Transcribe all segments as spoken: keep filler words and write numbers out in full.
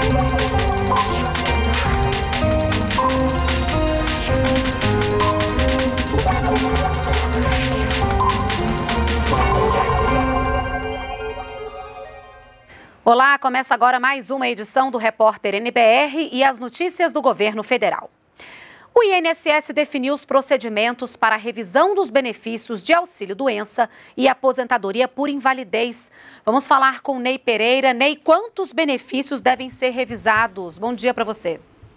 Olá, começa agora mais uma edição do Repórter N B R e as notícias do governo federal. O I N S S definiu os procedimentos para a revisão dos benefícios de auxílio-doença e aposentadoria por invalidez. Vamos falar com Ney Pereira. Ney, quantos benefícios devem ser revisados? Bom dia para você.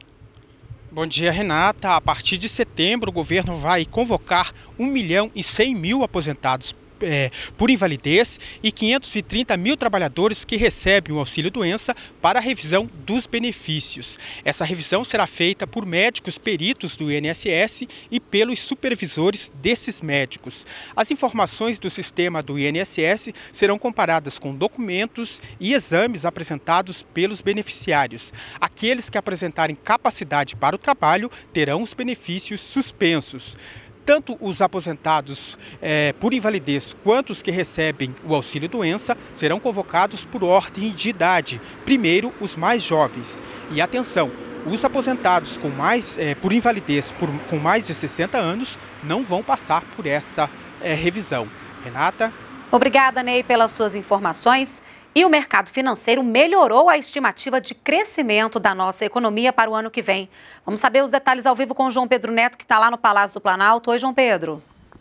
Bom dia, Renata. A partir de setembro, o governo vai convocar um milhão e cem mil aposentados É, por invalidez e quinhentos e trinta mil trabalhadores que recebem o auxílio-doença para a revisão dos benefícios. Essa revisão será feita por médicos peritos do I N S S e pelos supervisores desses médicos. As informações do sistema do I N S S serão comparadas com documentos e exames apresentados pelos beneficiários. Aqueles que apresentarem capacidade para o trabalho terão os benefícios suspensos. Tanto os aposentados é, por invalidez quanto os que recebem o auxílio-doença serão convocados por ordem de idade. Primeiro, os mais jovens. E atenção, os aposentados com mais, é, por invalidez por, com mais de sessenta anos não vão passar por essa é, revisão. Renata? Obrigada, Ney, pelas suas informações. E o mercado financeiro melhorou a estimativa de crescimento da nossa economia para o ano que vem. Vamos saber os detalhes ao vivo com o João Pedro Neto, que está lá no Palácio do Planalto. Oi, João Pedro.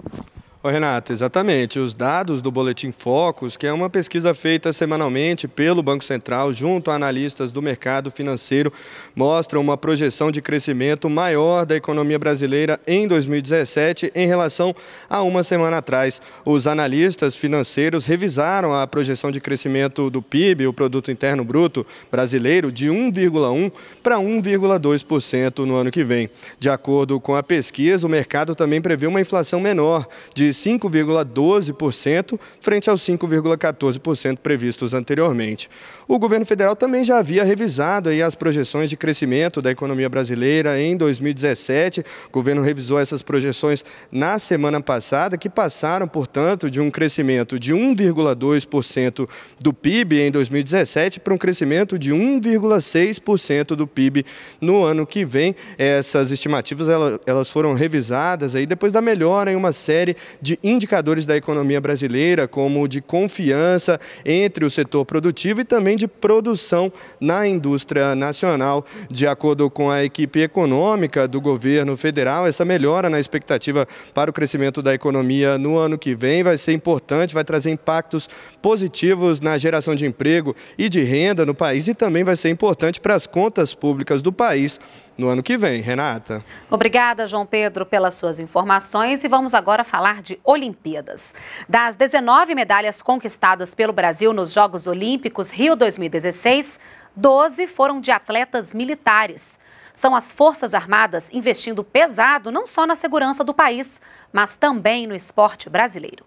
Oi, Renato, exatamente. Os dados do Boletim Focus, que é uma pesquisa feita semanalmente pelo Banco Central junto a analistas do mercado financeiro, mostram uma projeção de crescimento maior da economia brasileira em dois mil e dezessete em relação a uma semana atrás. Os analistas financeiros revisaram a projeção de crescimento do P I B, o Produto Interno Bruto brasileiro, de um vírgula um por cento para um vírgula dois por cento no ano que vem. De acordo com a pesquisa, o mercado também prevê uma inflação menor, de cinco vírgula doze por cento frente aos cinco vírgula quatorze por cento previstos anteriormente. O governo federal também já havia revisado aí as projeções de crescimento da economia brasileira em dois mil e dezessete. O governo revisou essas projeções na semana passada, que passaram, portanto, de um crescimento de um vírgula dois por cento do P I B em dois mil e dezessete para um crescimento de um vírgula seis por cento do P I B no ano que vem. Essas estimativas elas, elas foram revisadas aí depois da melhora em uma série de indicadores da economia brasileira, como de confiança entre o setor produtivo e também de produção na indústria nacional. De acordo com a equipe econômica do governo federal, essa melhora na expectativa para o crescimento da economia no ano que vem vai ser importante, vai trazer impactos positivos na geração de emprego e de renda no país e também vai ser importante para as contas públicas do país no ano que vem. Renata? Obrigada, João Pedro, pelas suas informações. E vamos agora falar de Olimpíadas. Das dezenove medalhas conquistadas pelo Brasil nos Jogos Olímpicos Rio dois mil e dezesseis, doze foram de atletas militares. São as Forças Armadas investindo pesado não só na segurança do país, mas também no esporte brasileiro.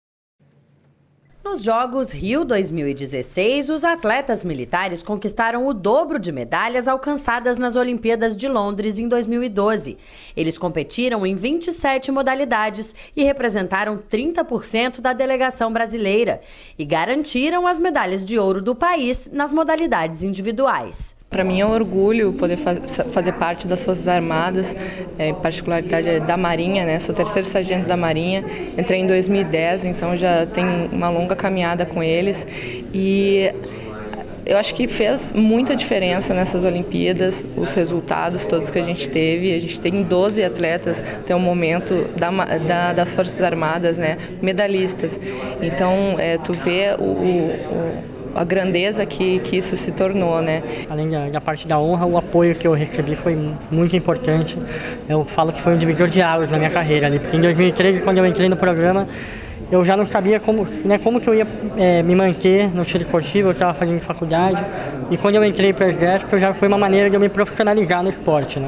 Nos Jogos Rio dois mil e dezesseis, os atletas militares conquistaram o dobro de medalhas alcançadas nas Olimpíadas de Londres em dois mil e doze. Eles competiram em vinte e sete modalidades e representaram trinta por cento da delegação brasileira e garantiram as medalhas de ouro do país nas modalidades individuais. Para mim é um orgulho poder faz, fazer parte das Forças Armadas, é, em particularidade da Marinha, né? Sou terceiro sargento da Marinha, entrei em dois mil e dez, então já tenho uma longa caminhada com eles e eu acho que fez muita diferença nessas Olimpíadas, os resultados todos que a gente teve. A gente tem doze atletas até o momento da, da, das Forças Armadas, né? Medalhistas. Então, é, tu vê o, o a grandeza que, que isso se tornou, né? Além da, da parte da honra, o apoio que eu recebi foi muito importante. Eu falo que foi um divisor de águas na minha carreira ali, porque em dois mil e treze, quando eu entrei no programa, eu já não sabia como, né, como que eu ia é, me manter no tiro esportivo. Eu estava fazendo faculdade e quando eu entrei para o Exército já foi uma maneira de eu me profissionalizar no esporte, né? Os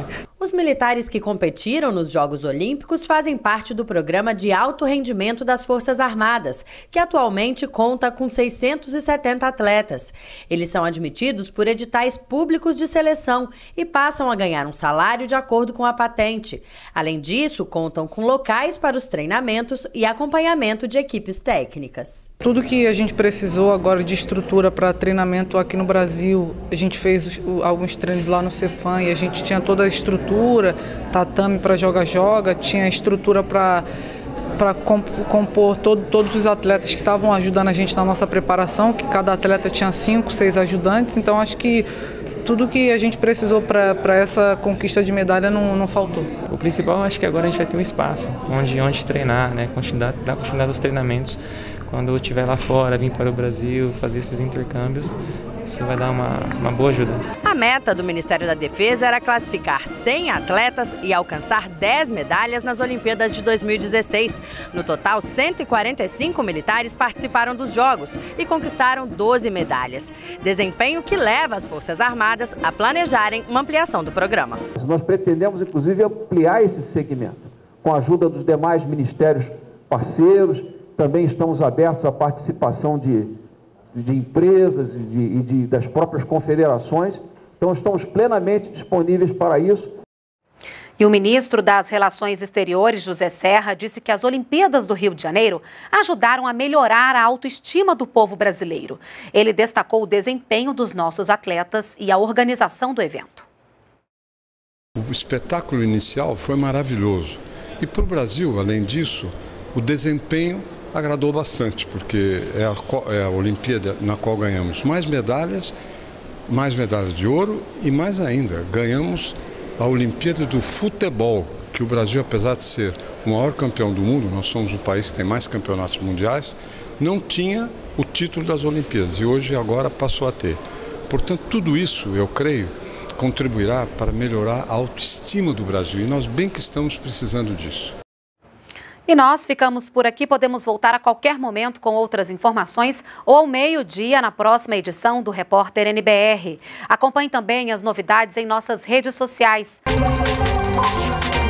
Os militares que competiram nos Jogos Olímpicos fazem parte do programa de alto rendimento das Forças Armadas, que atualmente conta com seiscentos e setenta atletas. Eles são admitidos por editais públicos de seleção e passam a ganhar um salário de acordo com a patente. Além disso, contam com locais para os treinamentos e acompanhamento de equipes técnicas. Tudo que a gente precisou agora de estrutura para treinamento aqui no Brasil, a gente fez alguns treinos lá no Cefam e a gente tinha toda a estrutura. Tatame para joga-joga, tinha estrutura para para compor todo, todos os atletas que estavam ajudando a gente na nossa preparação, que cada atleta tinha cinco, seis ajudantes, então acho que tudo que a gente precisou para essa conquista de medalha não, não faltou. O principal, acho que agora a gente vai ter um espaço onde, onde treinar, né? Continuidade, dar continuidade aos treinamentos. Quando eu estiver lá fora, vir para o Brasil, fazer esses intercâmbios, isso vai dar uma, uma boa ajuda. A meta do Ministério da Defesa era classificar cem atletas e alcançar dez medalhas nas Olimpíadas de dois mil e dezesseis. No total, cento e quarenta e cinco militares participaram dos Jogos e conquistaram doze medalhas. Desempenho que leva as Forças Armadas a planejarem uma ampliação do programa. Nós pretendemos, inclusive, ampliar esse segmento com a ajuda dos demais ministérios parceiros. Também estamos abertos à participação de, de empresas e, de, e de, das próprias confederações. Então, estamos plenamente disponíveis para isso. E o ministro das Relações Exteriores, José Serra, disse que as Olimpíadas do Rio de Janeiro ajudaram a melhorar a autoestima do povo brasileiro. Ele destacou o desempenho dos nossos atletas e a organização do evento. O espetáculo inicial foi maravilhoso. E para o Brasil, além disso, o desempenho agradou bastante, porque é a, é a Olimpíada na qual ganhamos mais medalhas, mais medalhas de ouro e mais ainda, ganhamos a Olimpíada do futebol, que o Brasil, apesar de ser o maior campeão do mundo, nós somos o país que tem mais campeonatos mundiais, não tinha o título das Olimpíadas e hoje agora passou a ter. Portanto, tudo isso, eu creio, contribuirá para melhorar a autoestima do Brasil e nós bem que estamos precisando disso. E nós ficamos por aqui, podemos voltar a qualquer momento com outras informações ou ao meio-dia na próxima edição do Repórter N B R. Acompanhe também as novidades em nossas redes sociais.